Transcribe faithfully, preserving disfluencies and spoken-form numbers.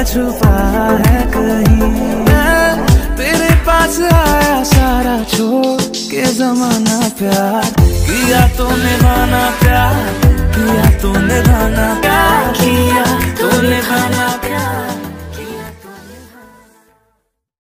छुपा है कहीं। मैं तेरे पास आया सारा छोड़ के जमाना, प्यार किया तो निभाना प्यार